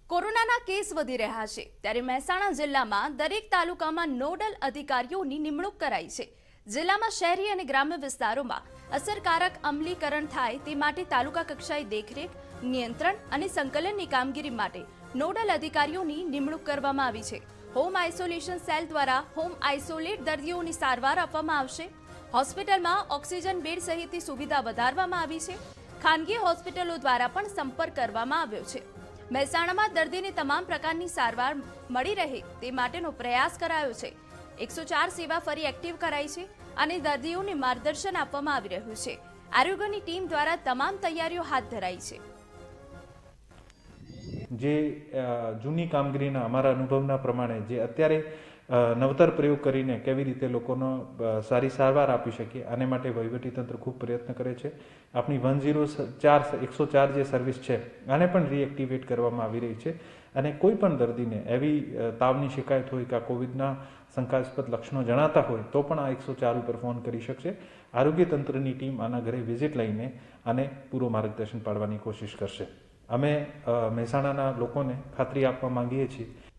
કોરોનાના કેસ વધી રહ્યા છે ત્યારે મહેસાણા જિલ્લામાં દરેક તાલુકામાં નોડલ અધિકારીઓની નિમણૂક કરાઈ છે। જિલ્લામાં શહેરી અને ગ્રામ્ય વિસ્તારોમાં અસરકારક અમલીકરણ થાય તે માટે તાલુકા કક્ષાએ દેખરેખ, નિયંત્રણ અને સંકલનની કામગીરી માટે નોડલ અધિકારીઓની નિમણૂક કરવામાં આવી છે। હોમ આઇસોલેશન સેલ દ્વારા હોમ આઇસોલેટ દર્દીઓની સારવાર આપવામાં આવશે। હોસ્પિટલમાં ઓક્સિજન બેડ સહિતની સુવિધા વધારવામાં આવી છે। ખાનગી હોસ્પિટલો દ્વારા પણ સંપર્ક કરવામાં આવ્યો છે। મહેસાણામાં દર્દીને તમામ પ્રકારની સારવાર મળી રહે તે માટેનો પ્રયાસ કરાયો છે। 104 સેવા ફરી એક્ટિવ કરાઈ છે અને દર્દીઓને માર્ગદર્શન આપવામાં આવી રહ્યું છે। આરોગ્યની ટીમ દ્વારા તમામ તૈયારીઓ હાથ ધરાઈ છે। જે જૂની કામગીરીના અમારા અનુભવના પ્રમાણે જે અત્યારે નવતર પ્રયોગ કરીને કેવી રીતે લોકોનો સારી સારવાર આપી શકીએ આને માટે વહીવટીતંત્ર ખૂબ પ્રયત્ન કરે છે। આપણી 104 જે સર્વિસ છે આને પણ રીએક્ટિવેટ કરવામાં આવી રહી છે અને કોઈ પણ દર્દીને એવી તાવની શિકાયત હોય કે કોવિડના શંકાસ્પદ લક્ષણો જણાતા હોય તો પણ આ 104 ઉપર ફોન કરી શકશે। આરોગ્ય તંત્રની ટીમ આના ઘરે વિઝિટ લઈને આને પૂરું માર્ગદર્શન પાડવાની કોશિશ કરશે। અમે મહેસાણાના લોકોને ખાતરી આપવા માંગીએ છીએ